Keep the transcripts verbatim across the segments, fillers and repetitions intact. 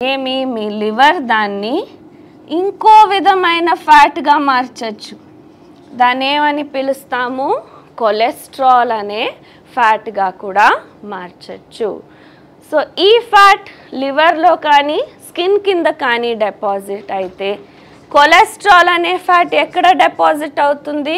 ఏమి మీ లివర్ దాన్ని ఇంకో విధమైన ఫ్యాట్గా మార్చచ్చు. దాన్ని ఏమని పిలుస్తాము? కొలెస్ట్రాల్ అనే ఫ్యాట్గా కూడా మార్చచ్చు. సో ఈ ఫ్యాట్ లివర్లో కానీ స్కిన్ కింద కానీ డిపాజిట్ అయితే కొలెస్ట్రాల్ అనే ఫ్యాట్ ఎక్కడ డిపాజిట్ అవుతుంది?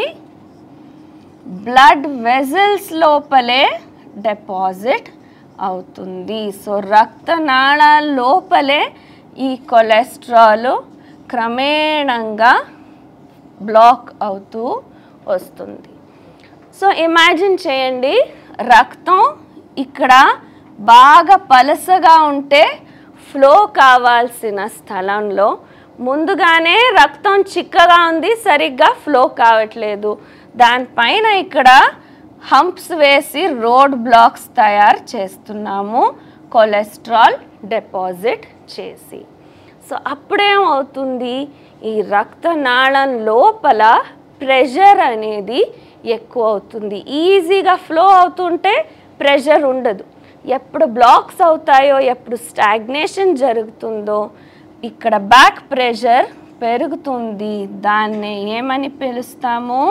బ్లడ్ వెజల్స్ లోపలే డిపాజిట్ అవుతుంది. సో రక్తనాళాల లోపలే ఈ కొలెస్ట్రాల్ క్రమేణంగా బ్లాక్ అవుతూ వస్తుంది. సో ఇమాజిన్ చేయండి, రక్తం ఇక్కడ బాగా పలసగా ఉంటే ఫ్లో కావాల్సిన స్థలంలో ముందుగానే రక్తం చిక్కగా ఉంది, సరిగ్గా ఫ్లో కావట్లేదు. దానిపైన ఇక్కడ హంప్స్ వేసి రోడ్ బ్లాక్స్ తయారు చేస్తున్నాము కొలెస్ట్రాల్ డిపాజిట్ చేసి. సో అప్పుడేమవుతుంది? ఈ రక్తనాళం లోపల ప్రెషర్ అనేది ఎక్కువ అవుతుంది. ఈజీగా ఫ్లో అవుతుంటే ప్రెషర్ ఉండదు. ఎప్పుడు బ్లాక్స్ అవుతాయో, ఎప్పుడు స్టాగ్నేషన్ జరుగుతుందో ఇక్కడ బ్యాక్ ప్రెషర్ పెరుగుతుంది. దాన్ని ఏమని పిలుస్తాము?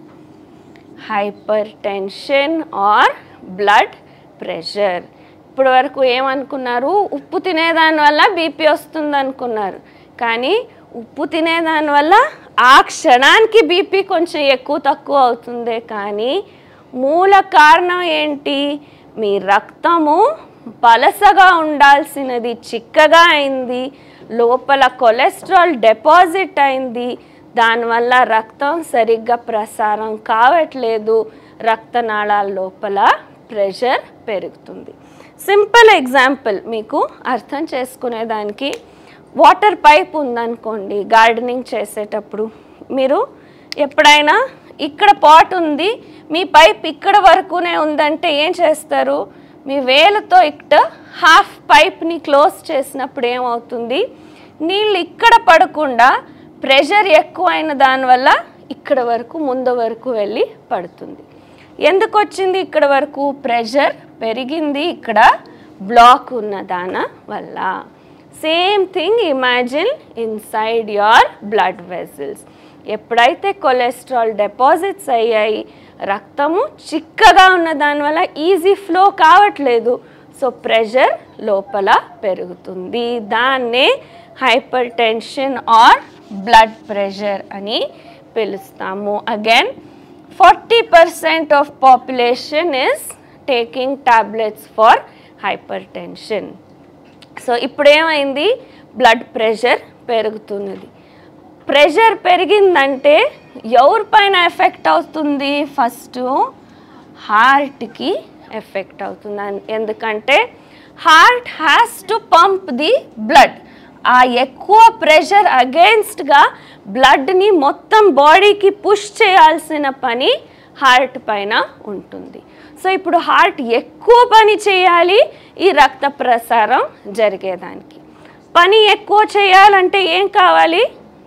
Hypertension or blood pressure. ఇప్పుడు వరకు ఏమనుకున్నారు? ఉప్పు తినేదాని వల్ల బీపీ వస్తుంది అనుకున్నారు. కానీ ఉప్పు తినేదాని వల్ల ఆ క్షణానికి బీపీ కొంచెం ఎక్కువ తక్కువ అవుతుందే, కానీ మూల కారణం ఏంటి? మీ రక్తము పలసగా ఉండాల్సినది చిక్కగా అయింది, లోపల కొలెస్ట్రాల్ డిపాజిట్ అయింది. దానివల్ల రక్తం సరిగ్గా ప్రసారం కావట్లేదు, రక్తనాళాల లోపల ప్రెషర్ పెరుగుతుంది. సింపుల్ ఎగ్జాంపుల్ మీకు అర్థం చేసుకునేదానికి, వాటర్ పైప్ ఉందనుకోండి. గార్డెనింగ్ చేసేటప్పుడు మీరు ఎప్పుడైనా ఇక్కడ పాట్ ఉంది, మీ పైప్ ఇక్కడ వరకునే ఉందంటే ఏం చేస్తారు? మీ వేలుతో ఇక్కడ హాఫ్ పైప్ని క్లోజ్ చేసినప్పుడు ఏమవుతుంది? నీళ్ళు ఇక్కడ పడకుండా ప్రెషర్ ఎక్కువైన దానివల్ల ఇక్కడ వరకు ముందు వరకు వెళ్ళి పడుతుంది. ఎందుకు వచ్చింది ఇక్కడ వరకు? ప్రెషర్ పెరిగింది ఇక్కడ బ్లాక్ ఉన్న దాని వల్ల. Same thing imagine inside your blood vessels. ఎప్పుడైతే కొలెస్ట్రాల్ డిపాజిట్స్ అయ్యాయి, రక్తము చిక్కగా ఉన్న దానివల్ల ఈజీ ఫ్లో కావట్లేదు, సో ప్రెషర్ లోపల పెరుగుతుంది. దాన్నే hypertension or blood pressure అని పిలుస్తాము. Again forty percent of population is taking tablets for hypertension. So ఇప్పుడేమైంది? బ్లడ్ ప్రెషర్ పెరుగుతున్నది. ప్రెషర్ పెరిగిందంటే ఎవరిపైన ఎఫెక్ట్ అవుతుంది? ఫస్ట్ హార్ట్కి ఎఫెక్ట్ అవుతుంది. ఎందుకంటే heart has to pump the blood. ఆ ఎక్కువ ప్రెషర్ అగెయిన్స్ట్గా బ్లడ్ని మొత్తం బాడీకి పుష్ చేయాల్సిన పని హార్ట్ పైన ఉంటుంది. సో ఇప్పుడు హార్ట్ ఎక్కువ పని చేయాలి ఈ రక్త ప్రసారం జరిగేదానికి. పని ఎక్కువ చేయాలంటే ఏం కావాలి?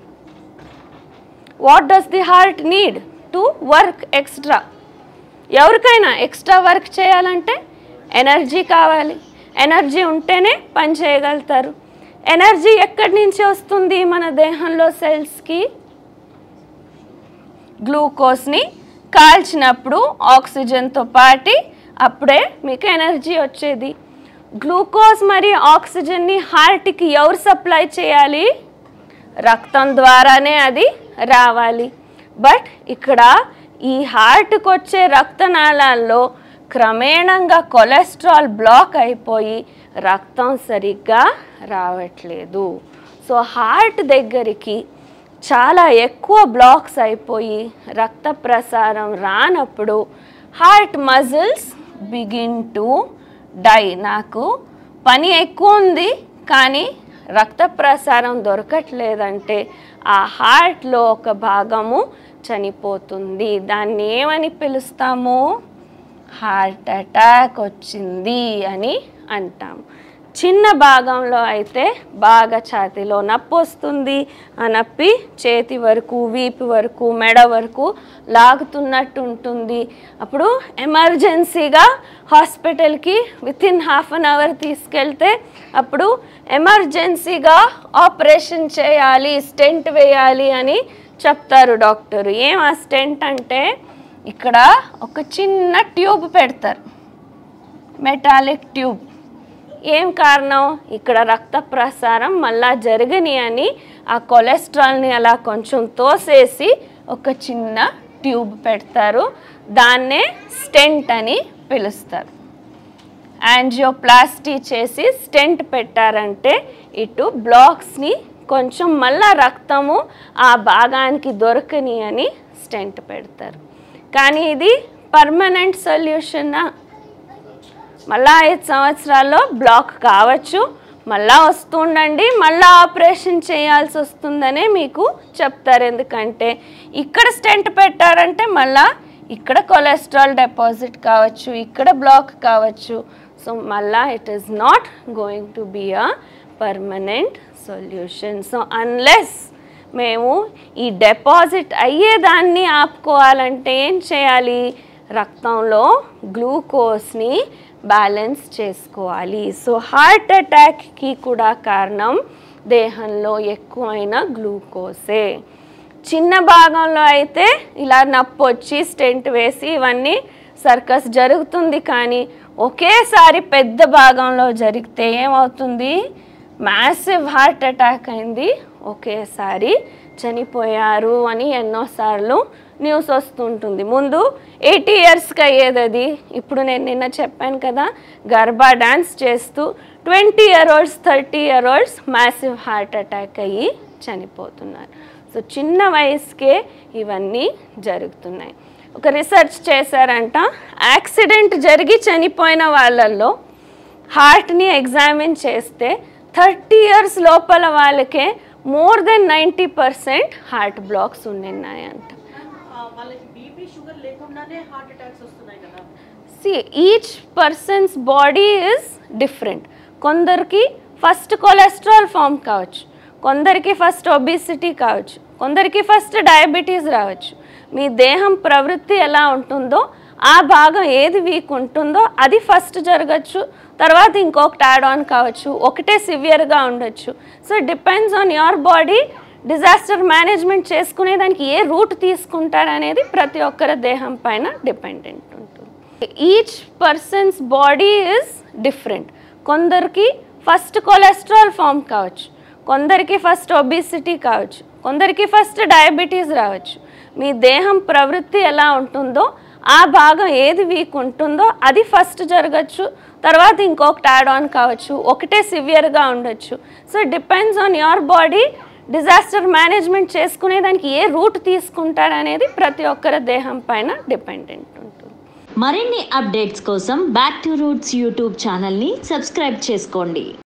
What does the heart need to work extra? ఎవరికైనా ఎక్స్ట్రా వర్క్ చేయాలంటే ఎనర్జీ కావాలి. ఎనర్జీ ఉంటేనే పని చేయగలుగుతారు. ఎనర్జీ ఎక్కడి నుంచి వస్తుంది? మన దేహంలో సెల్స్కి గ్లూకోజ్ని కాల్చినప్పుడు ఆక్సిజన్తో పాటి అప్పుడే మీకు ఎనర్జీ వచ్చేది. గ్లూకోజ్ మరియు ఆక్సిజన్ని హార్ట్కి ఎవరు సప్లై చేయాలి? రక్తం ద్వారానే అది రావాలి. బట్ ఇక్కడ ఈ హార్ట్కి వచ్చే రక్తనాళాల్లో క్రమేణంగా కొలెస్ట్రాల్ బ్లాక్ అయిపోయి రక్తం సరిగ్గా రావట్లేదు. సో హార్ట్ దగ్గరికి చాలా ఎక్కువ బ్లాక్స్ అయిపోయి రక్త ప్రసారం రానప్పుడు heart muscles begin to die. నాకు పని ఎక్కువ ఉంది కానీ రక్త ప్రసారం దొరకట్లేదంటే ఆ హార్ట్లో ఒక భాగము చనిపోతుంది. దాన్ని ఏమని పిలుస్తాము? హార్ట్ అటాక్ వచ్చింది అని అంటాం. చిన్న భాగంలో అయితే బాగా ఛాతీలో నొప్పి వస్తుంది. ఆ నొప్పి చేతి వరకు, వీపు వరకు, మెడ వరకు లాగుతున్నట్టు ఉంటుంది. అప్పుడు ఎమర్జెన్సీగా హాస్పిటల్కి within half an hour తీసుకెళ్తే అప్పుడు ఎమర్జెన్సీగా ఆపరేషన్ చేయాలి, స్టెంట్ వేయాలి అని చెప్తారు డాక్టర్. ఏం ఆ స్టెంట్ అంటే ఇక్కడ ఒక చిన్న ట్యూబ్ పెడతారు, మెటాలిక్ ట్యూబ్. ఏం కారణం? ఇక్కడ రక్త ప్రసారం మళ్ళా జరగని అని ఆ కొలెస్ట్రాల్ని అలా కొంచెం తోసేసి ఒక చిన్న ట్యూబ్ పెడతారు. దాన్నే స్టెంట్ అని పిలుస్తారు. యాంజియోప్లాస్టీ చేసి స్టెంట్ పెట్టారంటే ఇటు బ్లాక్స్ని కొంచెం మళ్ళా రక్తము ఆ భాగానికి దొరకని అని స్టెంట్ పెడతారు. కానీ ఇది పర్మనెంట్ సొల్యూషనా? మళ్ళా ఐదు సంవత్సరాల్లో బ్లాక్ కావచ్చు, మళ్ళా వస్తుండండి, మళ్ళీ ఆపరేషన్ చేయాల్సి వస్తుందనే మీకు చెప్తారు. ఎందుకంటే ఇక్కడ స్టెంట్ పెట్టారంటే మళ్ళా ఇక్కడ కొలెస్ట్రాల్ డిపాజిట్ కావచ్చు, ఇక్కడ బ్లాక్ కావచ్చు. సో మళ్ళా it is not going to be a permanent solution. So unless మేము ఈ డిపాజిట్ అయ్యేదాన్ని ఆపుకోవాలంటే ఏం చేయాలి? రక్తంలో గ్లూకోజ్ని బ్యాలెన్స్ చేసుకోవాలి. సో హార్ట్ అటాక్కి కూడా కారణం దేహంలో ఎక్కువైన గ్లూకోజే. చిన్న భాగంలో అయితే ఇలా నొప్పి వచ్చి స్టెంట్ వేసి ఇవన్నీ సర్కస్ జరుగుతుంది. కానీ ఒకేసారి పెద్ద భాగంలో జరిగితే ఏమవుతుంది? మ్యాసివ్ హార్ట్ అటాక్ అయింది, ఒకేసారి చనిపోయారు అని ఎన్నోసార్లు న్యూస్ వస్తుంటుంది. ముందు ఎయిటీ ఇయర్స్కి అయ్యేది అది. ఇప్పుడు నేను నిన్న చెప్పాను కదా, గర్బా డ్యాన్స్ చేస్తూ twenty year olds thirty year olds massive heart attack అయ్యి చనిపోతున్నారు. సో చిన్న వయసుకే ఇవన్నీ జరుగుతున్నాయి. ఒక రీసెర్చ్ చేశారంట, యాక్సిడెంట్ జరిగి చనిపోయిన వాళ్ళల్లో హార్ట్ని ఎగ్జామిన్ చేస్తే థర్టీ ఇయర్స్ లోపల వాళ్ళకే more than ninety percent heart blocks ఉన్నాయంట. See each person's body is different. కొందరికి ఫస్ట్ కొలెస్ట్రాల్ ఫామ్ కావచ్చు, కొందరికి ఫస్ట్ ఒబిసిటీ కావచ్చు, కొందరికి ఫస్ట్ డయాబెటీస్ రావచ్చు. మీ దేహం ప్రవృత్తి ఎలా ఉంటుందో, ఆ భాగం ఏది వీక్ ఉంటుందో అది ఫస్ట్ జరగచ్చు, తర్వాత ఇంకొకటి యాడ్ ఆన్ కావచ్చు, ఒకటే సివియర్గా ఉండొచ్చు. So depends on your body. Disaster management చేసుకునే దానికి ఏ రూట్ తీసుకుంటారనేది ప్రతి ఒక్కరి దేహం పైన డిపెండెంట్ ఉంటుంది. Each person's body is different. కొందరికి ఫస్ట్ కొలెస్ట్రాల్ ఫామ్ కావచ్చు, కొందరికి ఫస్ట్ ఒబిసిటీ కావచ్చు, కొందరికి ఫస్ట్ డయాబెటీస్ రావచ్చు. మీ దేహం ప్రవృత్తి ఎలా ఉంటుందో, ఆ భాగం ఏది వీక్ ఉంటుందో అది ఫస్ట్ జరగచ్చు, తర్వాత ఇంకొకటి యాడ్ ఆన్ కావచ్చు, ఒకటే సివియర్గా ఉండొచ్చు. So depends on your body. Disaster management చేసుకునే దానికి ఏ రూట్ తీసుకుంటారనేది ప్రతి ఒక్కరి దేహం పైన డిపెండెంట్ ఉంటుంది. మరిన్ని అప్డేట్స్ కోసం బ్యాక్ టు రూట్స్ యూట్యూబ్ ఛానల్ని సబ్స్క్రైబ్ చేసుకోండి.